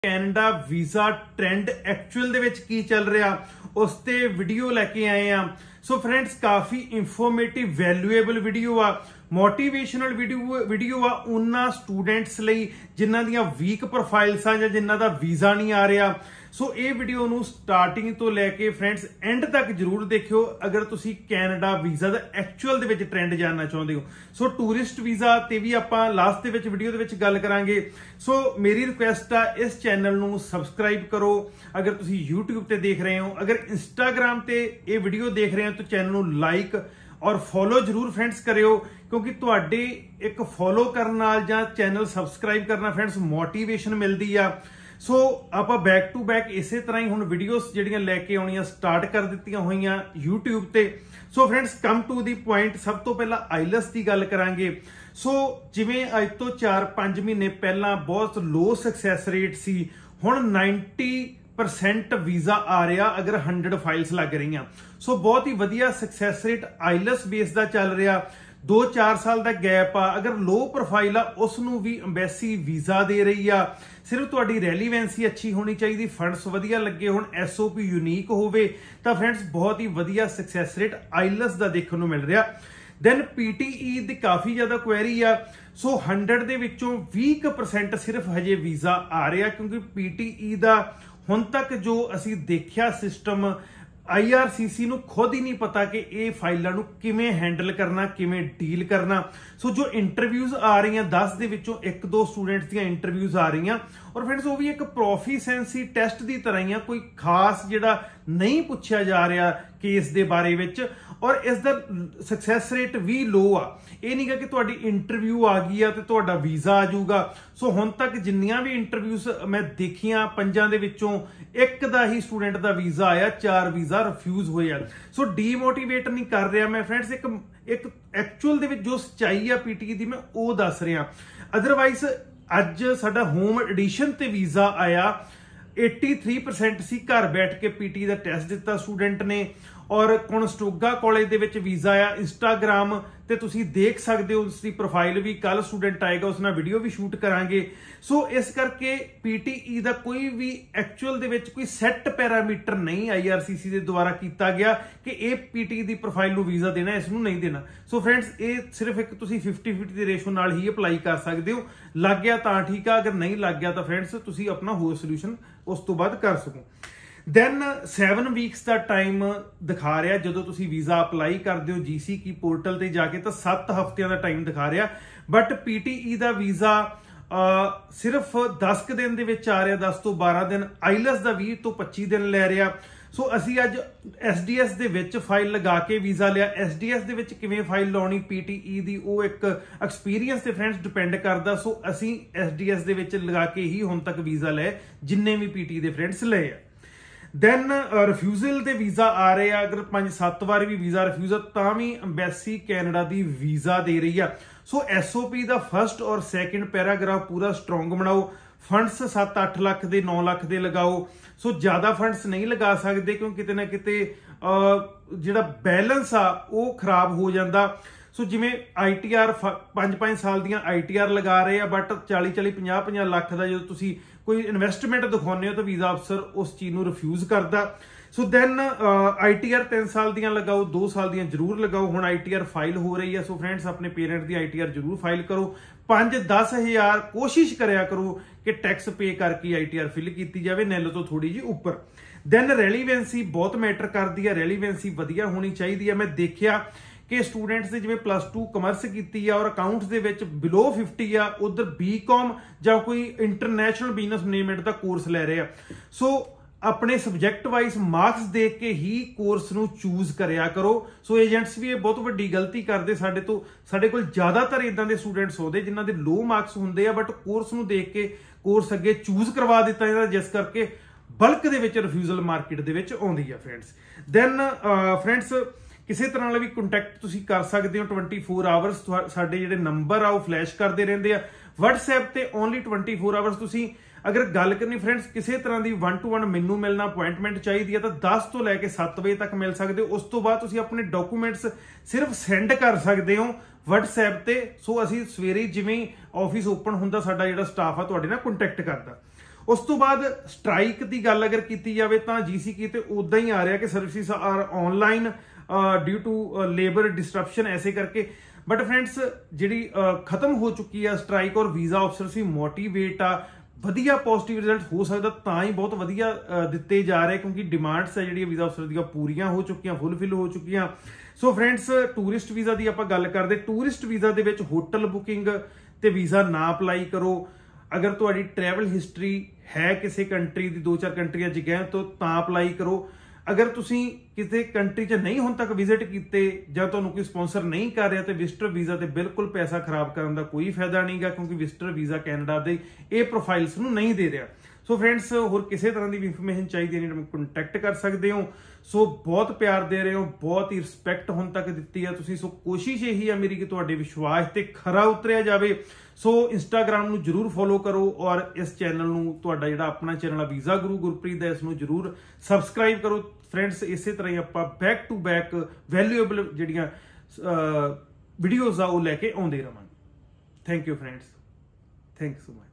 Canada visa trend actual दे विच की चल रहा उस ते वीडियो लैके आए हैं। सो फ्रेंड्स काफ़ी इंफॉर्मेटिव वैल्यूएबल वीडियो आ, मोटिवेशनल वीडियो आ उन्ना स्टूडेंट्स लई जिन्हां दियां वीक प्रोफाइल्स आ जां जिन्हां दा वीज़ा नहीं आ रहा। सो ये वीडियो नूं स्टार्टिंग तो लैके फ्रेंड्स एंड तक जरूर देखियो अगर तुसी कैनेडा वीज़ा दा एक्चुअल दे विच ट्रेंड जानना चाहते हो। सो टूरिस्ट वीज़ा ते भी आपां लास्ट दे विच वीडियो दे विच गल करांगे। सो मेरी रिक्वेस्ट आ इस चैनल नूं सबसक्राइब करो अगर तुसी यूट्यूब ते देख रहे हो, अगर इंस्टाग्राम ते ये वीडियो देख रहे हो तो चैनल नूं लाइक और फॉलो जरूर फ्रेंड्स करियो क्योंकि तुहाडे एक फॉलो करन नाल जां चैनल सबसक्राइब करना फ्रेंड्स मोटिवेशन मिलदी आ। सो आप बैक टू बैक इसे तरह ही हुण वीडियोस जिहड़ियां लैके आउणियां स्टार्ट कर दित्तियां होईयां यूट्यूब ते। So friends come to the point, सब तो पहला आइलस की गल करांगे। सो जिवें अज तो 4-5 महीने पहला बहुत लो सक्सैस रेट सी, हुण 90% वीज़ा आ रहा अगर 100 फाइल्स लग रही। सो बहुत ही वधिया सक्सैस रेट आइलस बेस का चल रहा। 2-4 साल का गैप आ, अगर लो प्रोफाइल आ उसनू भी अंबैसी वीज़ा दे रही आ। सिर्फ तुहाडी रैलीवेंसी अच्छी होनी चाहिए, फंड्स वधिया लगे हुण, SOP यूनीक होवे तां फ्रेंड्स बहुत ही वधिया सक्सैस रेट आइलस का देखने को मिल रहा। दैन PTE दी काफ़ी ज़्यादा क्वेरी आ। सो 100 दे विचों 20% सिर्फ हजे वीज़ा आ रहा क्योंकि PTE दा हुण तक जो असी देखिया सिस्टम IRCC नूं खुद ही नहीं पता कि ये फाइलों नूं किवें हैंडल करना, किवें डील करना। सो जो इंटरव्यूज़ आ रही हैं 10 दे विचों 1-2 स्टूडेंट्स दी इंटरव्यूज़ आ रही हैं और फ्रेंड्स वो भी एक प्रोफिशेंसी टेस्ट की तरह ही, कोई खास जिहड़ा नहीं पूछा जा रहा केस दे बारे विच और इसका सक्सैस रेट भी लो आ। ये नहीं कि तुहाडी इंटरव्यू आ गई है तो तुहाडा वीज़ा आ जाऊगा। सो हुण तक जिन्नियां भी इंटरव्यूज़ मैं देखियां 5 दे विचों 1 दा ही स्टूडेंट दा वीज़ा आया, 4 वीज़ा रिफ्यूज़ होए। सो डीमोटिवेट नहीं कर रहा मैं फ्रेंड्स, एक एक्चुअल दे विच जो सच्चाई आ PTE दी मैं वो दस रहा। अदरवाइज अज साडा होम एडिशन ते वीज़ा आया 83% सी घर बैठ के PTE का टैसट दिता स्टूडेंट ने और कोनस्टोगा कॉलेज दे विच वीज़ा आया। इंस्टाग्राम ते तुसी देख सकते हो उसकी प्रोफाइल भी, कल स्टूडेंट आएगा उस नाल वीडियो भी शूट करांगे। सो इस करके PTE का कोई भी एक्चुअल दे विच कोई सैट पैरामीटर नहीं IRCC दे द्वारा किया गया कि ये PTE की प्रोफाइल नूं वीज़ा देना, इसनूं नहीं देना। सो फ्रेंड्स ये सिर्फ एक तुसी 50-50 के रेशो नाल ही अपलाई कर सकते हो। लग गया तो ठीक है, अगर नहीं लग गया तो फ्रेंड्स तुसी अपना होर सोल्यूशन उस तो बाद कर सको। दैन 7 वीक्स का टाइम दिखा रहा जो तुसी वीज़ा अपलाई करते हो GC की पोर्टल पर जाके तो 7 हफ्तियां का टाइम दिखा रहा। बट PTE का वीज़ा सिर्फ 10 दिन दे विच आ रहा, 10 तो 12 दिन, आइलस का 20 तो 25 दिन लै रहा। सो असी अज SDS दे विच फाइल लगा के वीज़ा लिया। SDS दे विच किवें फाइल लाउणी PTE दी वो एक एक्सपीरियंस ते फ्रेंड्स डिपेंड करदा। सो असी SDS दे विच लगा के ही हुण तक वीज़ा ले जिन्ने भी PTE दे फ्रेंड्स ले आ। दैन रिफ्यूजल दे वीज़ा आ रहे हैं, अगर 5-7 बार भी वीज़ा रिफ्यूज तां भी अंबैसी कैनेडा दी वीज़ा दे रही है। सो SOP का फर्स्ट और सैकेंड पैराग्राफ पूरा स्ट्रोंग बनाओ, फंड्स 7-8 लाख के 9 लाख के लगाओ। सो ज़्यादा फंड्स नहीं लगा सकते क्योंकि किते ना किते जिहड़ा बैलेंस आ वो खराब हो जाता। सो जिमें ITR 5-5 साल दियां ITR लगा रहे हैं बट 40-40, 50-50 लाख का जो तुसी कोई इन्वेस्टमेंट दिखाने हो तो वीज़ा अफसर उस चीज़ को रिफ्यूज़ करता। सो दैन ITR 3 साल दियां लगाओ, 2 साल दियां जरूर लगाओ। हुण ITR फाइल हो रही है। सो फ्रेंड्स अपने पेरेंट की ITR जरूर फाइल करो। 5-10 हज़ार कोशिश कराया करो कि टैक्स पे करके ITR फिल की जाए, नैलो तो थोड़ी जी उपर। दैन रैलीवेंसी बहुत मैटर करती है, रैलीवेंसी वधिया होनी चाहिए है। मैं देखिया कि स्टूडेंट्स ने जिवें +2 कमर्स की और अकाउंट्स दे विच बिलो 50 आ, उधर BCom जां कोई इंटरनेशनल बिजनेस मैनेजमेंट का कोर्स ले रहे हैं। सो अपने सबजैक्ट वाइज मार्क्स देख के ही कोर्स नूं चूज करिया करो। सो एजेंट्स भी बहुत वड्डी गलती करते, साडे कोल ज़्यादातर इदां दे स्टूडेंट्स होंदे जिन्हां दे लो मार्क्स हुंदे आ बट कोर्स नूं देख के कोर्स अगे चूज करवा दिता जांदा, जिस करके बल्क दे विच रिफ्यूजल मार्केट दे विच आउंदी है फ्रेंड्स। दैन फ्रेंड्स किसी तरह भी कंटैक्ट तुसी कर सकते हो 24 आवर्स। साडे जिहड़े नंबर आ वो फ्लैश करते रहंदे आ WhatsApp ते ओनली 24 आवर्स। तुसी अगर गल करनी फ्रेंड्स किसी तरह की 1-to-1 मैनू मिलना अपॉइंटमेंट चाहिए तो 10 तो लैके 7 बजे तक मिल सकते हो। उस तो बाद तुसी अपने डॉकूमेंट्स सिर्फ सेंड कर सकते हो WhatsApp ते। सो असी सवेरे जिवें ऑफिस ओपन हुंदा साडा जिहड़ा स्टाफ आ तुहाडे नाल कंटैक्ट करदा। उस तो बाद स्ट्राइक की गल अगर की जाए तो GCK तो उदा ही आ रहा कि services are online due to labour disruption ऐसे करके। बट फ्रेंड्स जी खत्म हो चुकी है स्ट्राइक और वीज़ा ऑफिसर्स भी मोटिवेट आ, वधिया पॉजिटिव रिजल्ट हो सकता तां ही बहुत वधिया दिते जा रहे क्योंकि डिमांड्स है जी वीज़ा ऑफिसर दी पूरियां हो चुकियां, फुलफिल हो चुकियां। सो फ्रेंड्स टूरिस्ट वीज़ा की आपां गल करदे, टूरिस्ट वीज़ा दे विच होटल बुकिंग ते वीज़ा ना अप्लाई करो। अगर तुहाडी ट्रैवल हिस्टरी है किसी कंट्री की 2-4 कंट्रियां च गए तो अप्लाई करो। अगर तुसी किसी कंट्री च नहीं हुण तक विजिट कीते जां तुहानूं कोई स्पॉन्सर नहीं कर रहा तो विजिटर वीज़ा ते बिल्कुल पैसा खराब करने का कोई फायदा नहीं गा क्योंकि विजिटर वीज़ा कैनेडा दे ये प्रोफाइल्स नूं नहीं दे रहा। सो फ्रेंड्स होर किसी तरह की भी इंफॉर्मेशन चाहिए है कंटैक्ट कर सकते हो। सो बहुत प्यार दे रहे हो, बहुत ही रिस्पैक्ट हुण तक दी है तुसीं। सो कोशिश यही है मेरी कि तुहाडे विश्वास ते खरा उतरिया जाए। सो इंस्टाग्राम नूं जरूर फॉलो करो और इस चैनल नूं तुहाडा जिहड़ा अपना चैनल वीज़ा गुरु गुरप्रीत है इसनूं जरूर सबसक्राइब करो। फ्रेंड्स इसे तरह ही आपां बैक टू बैक वैल्यूएबल जिहड़ियां वीडियोज़ आ वो लैके आउंदे रहांगे। Thank you friends, thank you so much.